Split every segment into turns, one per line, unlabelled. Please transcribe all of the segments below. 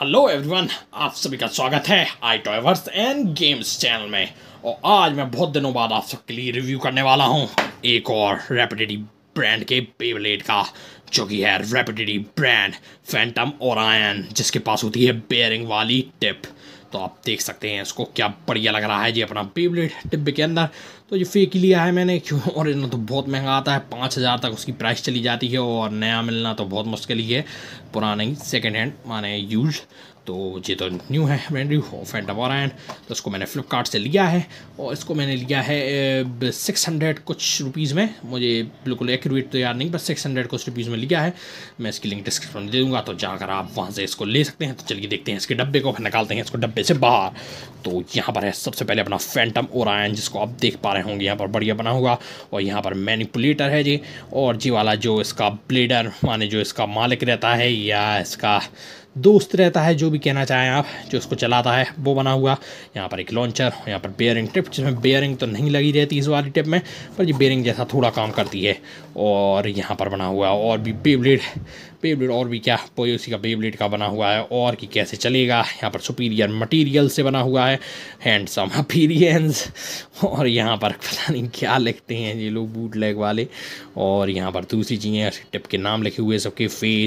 Hello everyone, आप सभी का स्वागत है I Toyverse and games channel में। और आज मैं बहुत दिनों बाद आप सबके लिए रिव्यू करने वाला हूं एक और रैपिडिटी ब्रांड के बेब्लेड का, जो कि है रैपिडिटी ब्रांड फैंटम ओरायन, जिसके पास होती है बेयरिंग वाली टिप। तो आप देख सकते हैं इसको, क्या बढ़िया लग रहा है जी अपना बेब्लेड डिब्बे के अंदर। तो ये फेक ही लिया है मैंने, क्यों? ओरिजिनल तो बहुत महंगा आता है, 5,000 तक उसकी प्राइस चली जाती है, और नया मिलना तो बहुत मुश्किल ही है, पुराना ही सेकेंड हैंड माने यूज। तो ये तो न्यू है, ब्रांड न्यू फैंटम ओरायन। तो इसको मैंने फ्लिपकार्ट से लिया है, और इसको मैंने लिया है 600 कुछ रुपीज़ में। मुझे बिल्कुल एक्यूरेट तो याद नहीं, बस 600 कुछ रुपीज़ में लिया है। मैं इसकी लिंक डिस्क्रिप्शन में दे दूँगा, तो जाकर आप वहाँ से इसको ले सकते हैं। तो चलिए देखते हैं इसके डब्बे को, फिर निकालते हैं इसको डब्बे से बाहर। तो यहाँ पर है सबसे पहले अपना फैंटम ओरायन, जिसको आप देख पा रहे होंगे यहाँ पर बढ़िया बना हुआ। और यहाँ पर मैनिपुलेटर है जी, और जी वाला जो इसका ब्लेडर माने जो इसका मालिक रहता है या इसका दोस्त रहता है, जो भी कहना चाहें आप, जो इसको चलाता है, वो बना हुआ। यहाँ पर एक लॉन्चर, यहाँ पर बेयरिंग टिप, जिसमें बेयरिंग तो नहीं लगी रहती इस वाली टिप में, पर ये बेयरिंग जैसा थोड़ा काम करती है। और यहाँ पर बना हुआ और भी बेब्लेड और भी क्या, कोई उसी का बेब्लेड का बना हुआ है, और कि कैसे चलेगा। यहाँ पर सुपीरियर मटेरियल से बना हुआ है, हैंडसम अपीरियंस। और यहाँ पर पता नहीं क्या लिखते हैं ये लोग बूटलेग वाले। और यहाँ पर दूसरी चीज़ें टिप के नाम लिखे हुए सबके,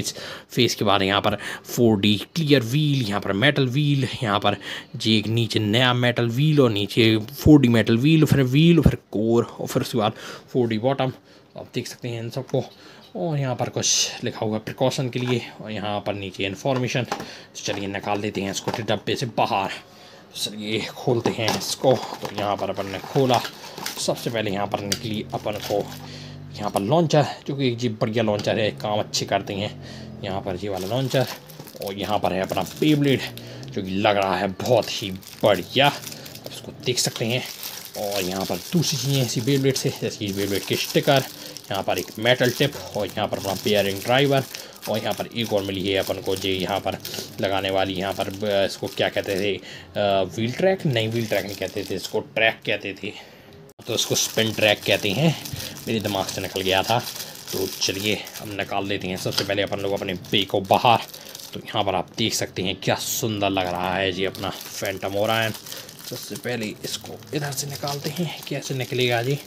फेस के बाद यहाँ पर 4D क्लियर व्हील, यहाँ पर मेटल व्हील, यहाँ पर जी एक नीचे नया मेटल व्हील, और नीचे 4D मेटल व्हील, फिर कोर, और फिर उसके बाद 4D बॉटम। आप देख सकते हैं इन सबको। और यहाँ पर कुछ लिखा हुआ प्रिकॉशन के लिए, और यहाँ पर नीचे इन्फॉर्मेशन। चलिए निकाल देते हैं इसको डब्बे से बाहर। चलिए खोलते हैं इसको। तो यहाँ पर अपन ने खोला, सबसे पहले यहाँ पर निकली अपन को यहाँ पर लॉन्चर, जो कि एक जी बढ़िया लॉन्चर है, काम अच्छे करते हैं यहाँ पर जी वाला लॉन्चर। और यहाँ पर है अपना बेब्लेड, जो कि लग रहा है बहुत ही बढ़िया, आप इसको देख सकते हैं। और यहाँ पर दूसरी चीज़ें ऐसी बेब्लेड से, जैसे बेब्लेड के स्टिकर, यहाँ पर एक मेटल टिप, और यहाँ पर अपना बेयरिंग ड्राइवर। और यहाँ पर एक और मिली है अपन को जी यहाँ पर लगाने वाली, यहाँ पर इसको क्या कहते थे, व्हील ट्रैक नहीं, व्हील ट्रैक नहीं कहते थे इसको, ट्रैक कहते थे, तो इसको स्पिन ट्रैक कहते हैं, मेरे दिमाग से निकल गया था। तो चलिए अब निकाल देते हैं सबसे पहले अपन लोग अपने बे को बाहर। तो यहाँ पर आप देख सकते हैं क्या सुंदर लग रहा है जी अपना फैंटम ओरायन। सबसे पहले इसको इधर से निकालते हैं, कैसे निकलेगा जी,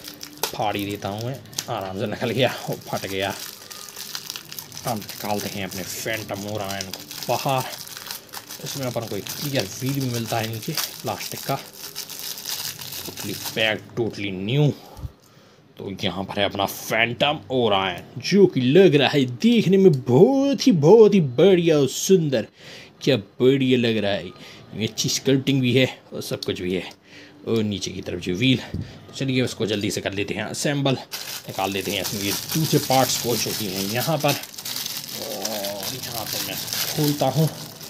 फाड़ ही देता हूँ मैं, आराम से निकल गया और फट गया। अब निकालते हैं अपने फैंटम ओरायन को बाहर। इसमें अपन को एक क्लियर व्हील भी मिलता है नीचे प्लास्टिक का, टोटली पैक, टोटली न्यू। तो यहाँ पर है अपना फैंटम ओरायन, जो कि लग रहा है देखने में बहुत ही बढ़िया और सुंदर। क्या बढ़िया लग रहा है, अच्छी स्कल्पटिंग भी है और सब कुछ भी है। और नीचे की तरफ जो व्हील, तो चलिए उसको जल्दी से कर लेते हैं असेंबल, निकाल देते हैं इसमें दूसरे पार्ट्स को, जो कि हैं यहाँ पर। और यहाँ पर मैं खोलता हूँ,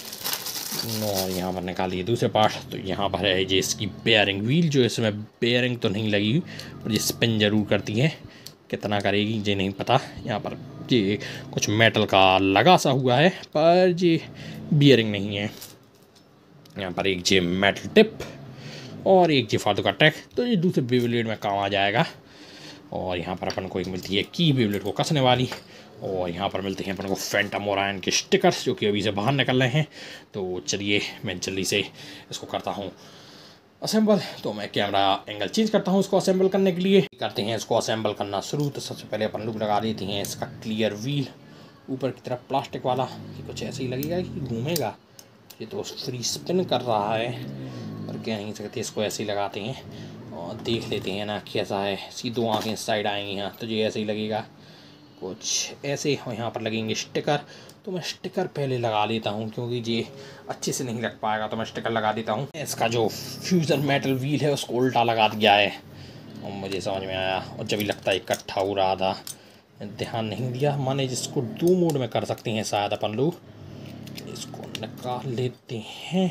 और यहाँ पर निकालिए दूसरे पार्ट। तो यहाँ पर है जी इसकी बेयरिंग व्हील, जो इसमें बेयरिंग तो नहीं लगी, पर ये स्पिन ज़रूर करती है, कितना करेगी ये नहीं पता। यहाँ पर ये कुछ मेटल का लगा सा हुआ है, पर ये बेयरिंग नहीं है। यहाँ पर एक जी मेटल टिप, और एक जी फालतू का ट्रैक, तो ये दूसरे बेब्लेड में काम आ जाएगा। और यहाँ पर अपन को एक मिलती है की बेब्लेड को कसने वाली। और यहाँ पर मिलते हैं अपन को फैंटम ओरायन के स्टिकर्स, जो कि अभी से बाहर निकल रहे हैं। तो चलिए मैं जल्दी से इसको करता हूँ असेंबल। तो मैं कैमरा एंगल चेंज करता हूँ इसको असेंबल करने के लिए। करते हैं इसको असेंबल करना शुरू। तो सबसे पहले अपन लोग लगा देते हैं इसका क्लियर व्हील, ऊपर की तरफ प्लास्टिक वाला। ये कुछ ऐसे ही लगेगा कि घूमेगा, ये तो फ्री स्पिन कर रहा है, पर कह नहीं सकते, इसको ऐसे ही लगाते हैं और देख लेते हैं ना कैसा है। सीधो आँखें साइड आएंगी यहाँ, तो ये ऐसे ही लगेगा कुछ ऐसे। और यहाँ पर लगेंगे स्टिकर, तो मैं स्टिकर पहले लगा लेता हूँ, क्योंकि ये अच्छे से नहीं लग पाएगा, तो मैं स्टिकर लगा देता हूँ। इसका जो फ्यूज़न मेटल व्हील है उसको उल्टा लगा दिया है, और मुझे समझ में आया, और जब भी लगता है इकट्ठा हो रहा था, ध्यान नहीं दिया। माने जिसको 2 मोड में कर सकते हैं शायद अपन लोग। इसको निकाल लेते हैं,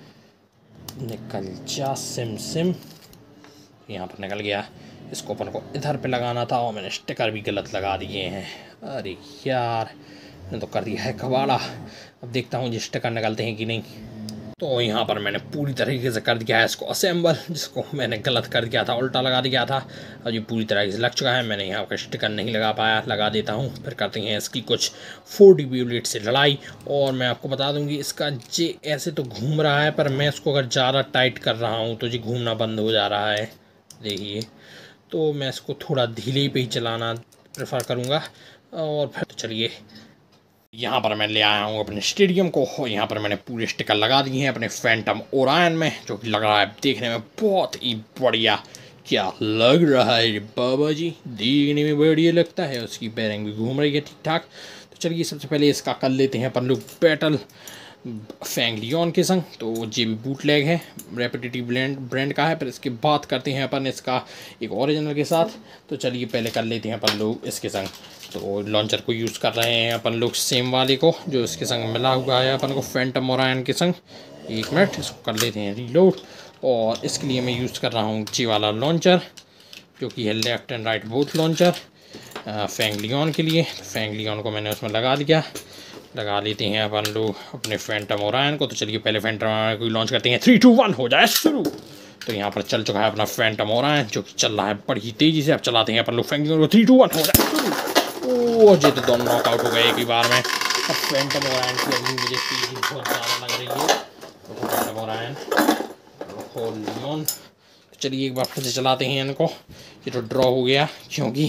निकल जा सिम। यहाँ पर निकल गया। इसको अपन को इधर पे लगाना था, और मैंने स्टिकर भी गलत लगा दिए हैं। अरे यार, मैंने तो कर दिया है कबाड़ा। अब देखता हूँ ये स्टिकर निकलते हैं कि नहीं। तो यहाँ पर मैंने पूरी तरीके से कर दिया है इसको असेंबल, जिसको मैंने गलत कर दिया था, उल्टा लगा दिया था। अब ये पूरी तरीके से लग चुका है। मैंने यहाँ पर स्टिकर नहीं लगा पाया, लगा देता हूँ। फिर करते हैं इसकी कुछ 4D बेब्लेड से लड़ाई। और मैं आपको बता दूँगी इसका जे ऐसे तो घूम रहा है, पर मैं इसको अगर ज़्यादा टाइट कर रहा हूँ तो ये घूमना बंद हो जा रहा है, देखिए। तो मैं इसको थोड़ा धीरे पे ही चलाना प्रेफर करूँगा। और फिर तो चलिए, यहाँ पर मैं ले आया हूँ अपने स्टेडियम को। यहाँ पर मैंने पूरे स्टिकर लगा दिए हैं अपने फैंटम ओरायन में, जो कि लग रहा है देखने में बहुत ही बढ़िया। क्या लग रहा है बाबा जी? देखने में बढ़िया लगता है। उसकी बेरिंग भी घूम रही है ठीक ठाक। तो चलिए सबसे पहले इसका कर लेते हैं अपन लोग बैटल फैंग लियोन के संग। तो ये भी बूटलेग है, रेपिटेटिव ब्रांड का है। पर इसके बाद करते हैं अपन इसका एक ओरिजिनल के साथ। तो चलिए पहले कर लेते हैं अपन लोग इसके संग। तो लॉन्चर को यूज़ कर रहे हैं अपन लोग सेम वाले को, जो इसके संग मिला हुआ है अपन को फैंटम ओरायन के संग। एक मिनट, इसको कर लेते हैं रीलोड। और इसके लिए मैं यूज़ कर रहा हूँ जी वाला लॉन्चर, जो कि है left and right both launcher Fang Leone के लिए। फैंग लियोन को मैंने उसमें लगा दिया। लगा लेते हैं अपन लोग अपने फैंटम ओरायन को। तो चलिए पहले फैंटम ओरायन को लॉन्च करते हैं। 3 2 1 हो जाए शुरू। तो यहाँ पर चल चुका है अपना फैंटम ओरायन, जो कि चल रहा है बड़ी तेज़ी से। अब चलाते हैं अपन लोग फैंग लियोन को। 3 2 1 हो जाए शुरू। ओह, ये तो दोनों नॉकआउट हो गए एक ही बार में। अब फैंटम ओरायन की अभी मुझे तेज़ी बहुत ज़्यादा लग रही है। तो फैंटम ओरायन और लियोन, चलिए एक बार फिर से चलाते हैं इनको। ये तो ड्रॉ हो गया क्योंकि,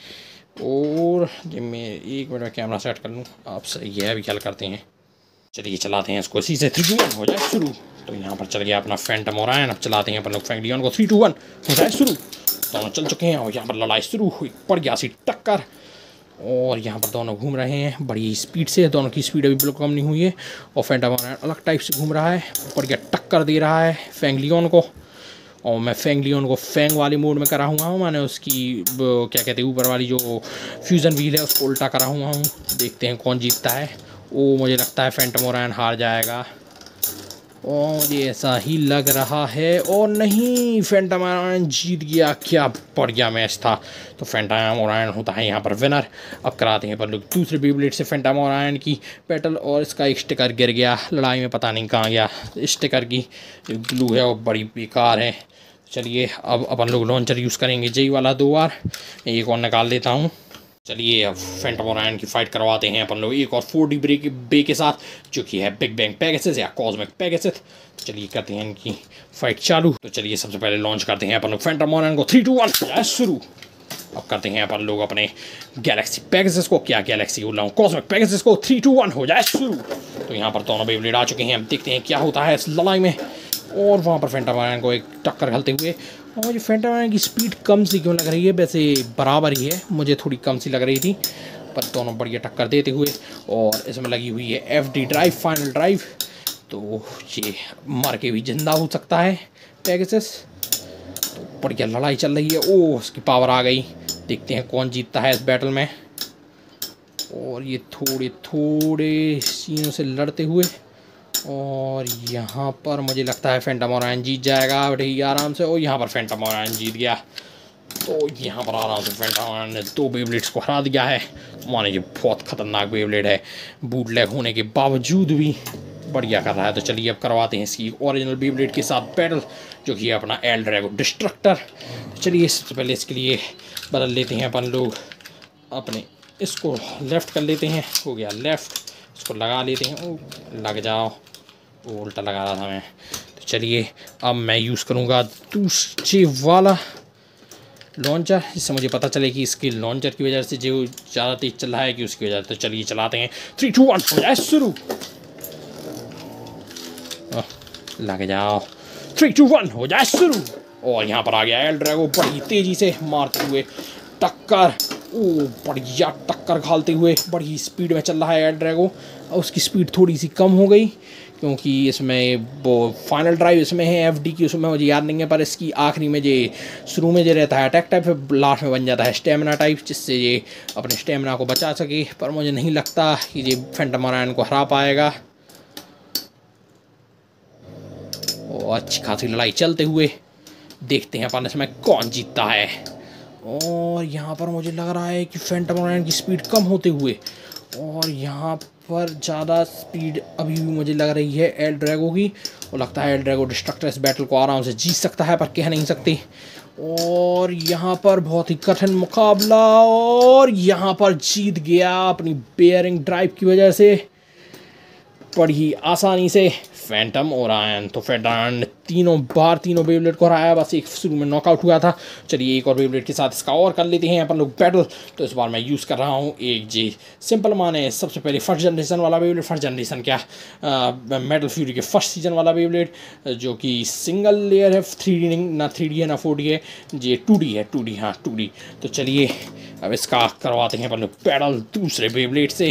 और जब मैं एक मिनट में कैमरा सेट कर लूँ आप सही है। अभी क्या करते हैं, चलिए चलाते हैं इसको इसी से। 3 2 1 हो जाए शुरू। तो यहाँ पर चल गया अपना फैंटम ओरायन। अब चलाते हैं अपन लोग फैंग लियोन को। 3 2 1 हो जाए शुरू। दोनों चल चुके हैं और यहाँ पर लड़ाई शुरू हुई, पड़ गया सी टक्कर। और यहाँ पर दोनों घूम रहे हैं बड़ी स्पीड से। दोनों की स्पीड अभी बिल्कुल कम नहीं हुई है। और फैंटम ओरायन अलग टाइप से घूम रहा है, पड़ गया टक्कर दे रहा है फैंग लियोन को। और मैं फैंग लियोन को फैंग वाली मोड में करा हुआ हूँ। मैंने उसकी क्या कहते हैं ऊपर वाली जो फ्यूज़न व्हील है उसको उल्टा करा हुआ हूँ। देखते हैं कौन जीतता है। ओ, मुझे लगता है फैंटम ओरायन हार जाएगा। और मुझे ऐसा ही लग रहा है। और नहीं, फैंटम ओरायन जीत गया। क्या बढ़िया मैच था। तो फैंटम ओरायन होता है यहाँ पर विनर। अब कराते हैं पर लोग दूसरे बेब्लेड से फैंटम ओरायन की बैटल। और इसका एक स्टिकर गिर गया लड़ाई में, पता नहीं कहाँ गया। स्टिकर की जो ग्लू है वो बड़ी बेकार है। चलिए अब अपन लोग लॉन्चर यूज़ करेंगे जी वाला 2 बार। एक और निकाल देता हूँ। चलिए अब फैंटम ओरायन की फाइट करवाते हैं अपन लोग एक और 4D बे के साथ, जो कि है बिग बैंग पेगासस या कॉस्मिक पेगासस। तो चलिए करते हैं इनकी फाइट चालू। तो चलिए सबसे पहले लॉन्च करते हैं अपन लोग फैंटम ओरायन को। 3 2 1 शुरू। अब करते हैं अपन लोग अपने गैलेक्सी पेगासस को, क्या गैलेक्सी बोल रहा हूँ, कॉस्मिक पेगासस को। 3 2 1 हो जाए शुरू। तो यहाँ पर दोनों बेब्लेड आ चुके हैं। अब देखते हैं क्या होता है इस लड़ाई में। और वहाँ पर फैंटम ओरायन को एक टक्कर घलते हुए। और मुझे फैंटम ओरायन की स्पीड कम सी क्यों लग रही है, वैसे बराबर ही है, मुझे थोड़ी कम सी लग रही थी। पर दोनों बढ़िया टक्कर देते हुए। और इसमें लगी हुई है FD ड्राइव, फाइनल ड्राइव। तो ये मर के भी जिंदा हो सकता है पेगासस। तो बढ़िया लड़ाई चल रही है। ओह, उसकी पावर आ गई। देखते हैं कौन जीतता है इस बैटल में। और ये थोड़े थोड़े सीनों से लड़ते हुए। और यहाँ पर मुझे लगता है फैंटम ओरायन जीत जाएगा बड़े ही आराम से। और यहाँ पर फैंटम ओरायन जीत गया। तो यहाँ पर आराम से फैंटम ओरायन ने 2 बेब्लेड्स को हरा दिया है। माने ये बहुत खतरनाक बेब्लेड है, बूटलेग होने के बावजूद भी बढ़िया कर रहा है। तो चलिए अब करवाते हैं इसकी ओरिजिनल बेब्लेड के साथ बैटल, जो कि है अपना एल ड्रैगो डिस्ट्रक्टर। चलिए सबसे पहले इसके लिए बदल लेते हैं अपन लोग अपने, इसको लेफ़्ट कर लेते हैं। हो गया लेफ़्ट। इसको लगा लेते हैं। ओ, लग जाओ, उल्टा लगा रहा था मैं। तो चलिए अब मैं यूज़ करूँगा दूसरे वाला लॉन्चर, जिससे मुझे पता चले कि इसकी लॉन्चर की वजह से जो ज़्यादा तेज चल रहा है कि उसकी वजह से। तो चलिए चलाते हैं। 3 2 1 हो जाए शुरू। लग जाओ। 3 2 1 हो जाए शुरू। और यहाँ पर आ गया एल ड्रैगो बड़ी तेज़ी से मारते हुए टक्कर। ओ, बढ़िया टक्कर खालते हुए बड़ी स्पीड में चल रहा है एल ड्रैगो। उसकी स्पीड थोड़ी सी कम हो गई क्योंकि इसमें वो फाइनल ड्राइव इसमें है FD की, उसमें मुझे याद नहीं है। पर इसकी आखिरी में ये शुरू में जो रहता है अटैक टाइप, फिर लास्ट में बन जाता है स्टेमिना टाइप, जिससे ये अपने स्टेमिना को बचा सके। पर मुझे नहीं लगता कि ये फैंटम ओरायन को हरा पाएगा। और अच्छी खासी लड़ाई चलते हुए। देखते हैं अपन इसमें कौन जीतता है। और यहाँ पर मुझे लग रहा है कि फैंटम ओरायन की स्पीड कम होते हुए। और यहाँ पर ज़्यादा स्पीड अभी भी मुझे लग रही है एल ड्रैगो की, और लगता है एल ड्रैगो डिस्ट्रक्टर इस बैटल को आराम से जीत सकता है, पर कह नहीं सकती। और यहाँ पर बहुत ही कठिन मुकाबला, और यहाँ पर जीत गया अपनी बेयरिंग ड्राइव की वजह से बड़ी आसानी से फैंटम ओरायन। तो फैंटम ने तीनों बेबलेट को हराया, बस एक शुरू में नॉकआउट हुआ था। चलिए एक और बेबलेट के साथ इसका और कर लेते हैं अपन लोग बैटल। तो इस बार मैं यूज़ कर रहा हूँ एक जी सिंपल माने सबसे पहले फर्स्ट जनरेशन वाला बेबलेट, फर्स्ट जनरेशन क्या मेटल फ्यूरी के फर्स्ट सीजन वाला बेबलेट, जो कि सिंगल लेयर है, 3D ना 3D है ना 4D है, ये 2D है, 2D, हाँ 2D। तो चलिए अब इसका करवाते हैं अपन लोग बैटल दूसरे बेबलेट से,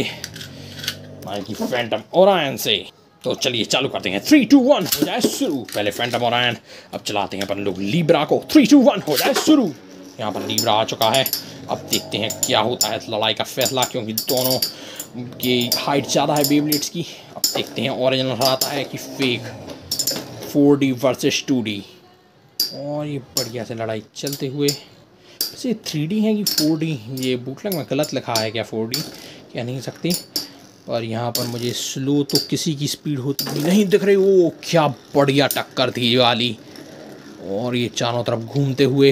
की फैंटम ओरायन से। तो चलिए चालू करते हैं, 3 2 1 हो जाए शुरू। पहले फैंटम ओरायन, अब चलाते हैं अपन लोग लीब्रा को, 3 2 1 हो जाए शुरू। यहाँ पर लीब्रा आ चुका है, अब देखते हैं क्या होता है लड़ाई का फैसला, क्योंकि दोनों की हाइट ज़्यादा है बेबलेट्स की। अब देखते हैं ओरिजिनल हराता है कि फेक, 4D वर्सेस 2D। और ये बढ़िया से लड़ाई चलते हुए, वैसे 3D है कि 4D, ये बूटलैग में गलत लिखा है क्या 4D, कह नहीं सकती। और यहाँ पर मुझे स्लो तो किसी की स्पीड होती भी नहीं दिख रही। ओ क्या बढ़िया टक्कर थी ये वाली। और ये चारों तरफ घूमते हुए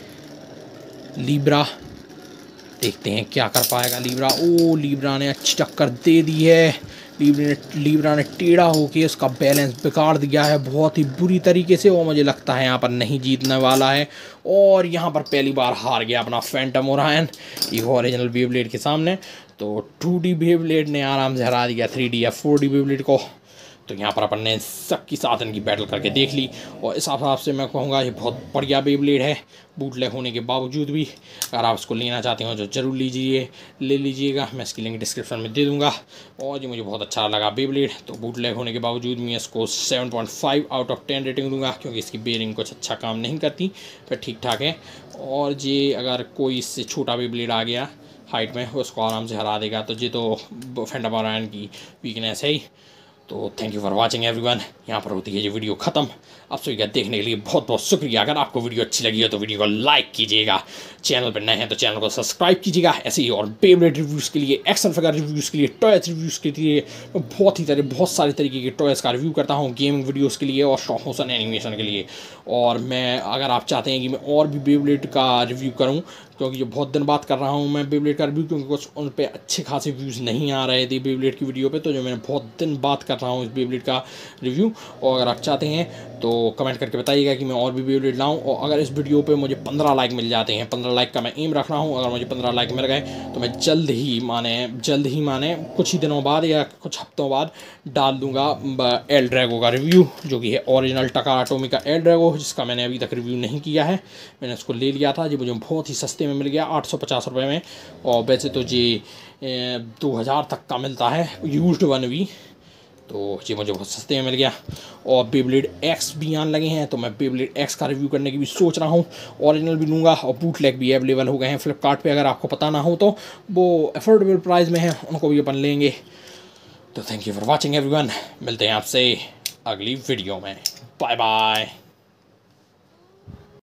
लीब्रा, देखते हैं क्या कर पाएगा लीब्रा। ओ लीब्रा ने अच्छी टक्कर दे दी है। लीब्रा ने टेढ़ा होके उसका बैलेंस बिगाड़ दिया है बहुत ही बुरी तरीके से, और मुझे लगता है यहाँ पर नहीं जीतने वाला है। और यहाँ पर पहली बार हार गया अपना फैंटम ओरायन ये ओरिजिनल बेबलेट के सामने। तो 2D बेबलेट ने आराम से हरा दिया 3D या 4D बेबलेट को। तो यहाँ पर अपन ने सबके साथ इनकी बैटल करके देख ली, और इस हिसाब से मैं कहूँगा ये बहुत बढ़िया बेबलेट है बूटलेग होने के बावजूद भी। अगर आप इसको लेना चाहते हो तो ज़रूर ले लीजिएगा, मैं इसकी लिंक डिस्क्रिप्शन में दे दूँगा। और ये मुझे बहुत अच्छा लगा बेबलेट, तो बूटलेग होने के बावजूद मैं इसको 7.5 आउट ऑफ 10 रेटिंग दूँगा, क्योंकि इसकी बेयरिंग कुछ अच्छा काम नहीं करती, पर ठीक ठाक है। और ये अगर कोई इससे छोटा बेबलेट आ गया हाइट में, उसको आराम से हरा देगा। तो ये तो फैंटम ओरायन की वीकनेस है ही। तो thank you for watching everyone. यहाँ पर होती है ये वीडियो ख़त्म। आप सभी का देखने के लिए बहुत बहुत शुक्रिया। अगर आपको वीडियो अच्छी लगी हो तो वीडियो को लाइक कीजिएगा, चैनल पर नए हैं तो चैनल को सब्सक्राइब कीजिएगा। ऐसे ही और बेबलेट रिव्यूज़ के लिए, एक्शन फिगर रिव्यूज़ के लिए, टॉयज रिव्यूज़ के लिए बहुत सारे तरीके के टॉयज़ का रिव्यू करता हूँ, गेमिंग वीडियोज़ के लिए और स्टॉप मोशन एनिमेशन के लिए। और मैं अगर आप चाहते हैं कि मैं और भी बेबलेट का रिव्यू करूँ, क्योंकि जो बहुत दिन बात कर रहा हूँ मैं बेबलेट का रिव्यू, क्योंकि कुछ उन पर अच्छे खासे व्यूज़ नहीं आ रहे थे बेबलेट की वीडियो पे, तो जो मैंने बहुत दिन बात कर रहा हूँ इस बेबलेट का रिव्यू। और अगर आप चाहते हैं तो कमेंट करके बताइएगा कि मैं और भी बेबलेट लाऊं। और अगर इस वीडियो पे मुझे 15 लाइक मिल जाते हैं, 15 लाइक का मैं एम रख रहा हूँ, अगर मुझे 15 लाइक मिल गए तो मैं जल्द ही माने कुछ ही दिनों बाद या कुछ हफ्तों बाद डाल दूँगा एल ड्रैगो का रिव्यू, जो कि है ओरिजिनल टकारा टोमिक का एल ड्रैगो, जिसका मैंने अभी तक रिव्यू नहीं किया है। मैंने उसको ले लिया था, जो मुझे बहुत ही सस्ते में मिल गया, 850 रुपये में। और वैसे तो ये 2000 तक का मिलता है यूज्ड 1V, तो ये मुझे बहुत सस्ते में मिल गया। और बेबलेट एक्स भी आने लगे हैं, तो मैं बेबलेट एक्स का रिव्यू करने की भी सोच रहा हूँ। ओरिजिनल भी लूँगा, और बूटलेग भी अवेलेबल हो गए हैं फ्लिपकार्ट पे, अगर आपको पता ना हो तो वो अफोर्डेबल प्राइस में है, उनको भी अपन लेंगे। तो thank you for watching everyone, मिलते हैं आपसे अगली वीडियो में, बाय बाय।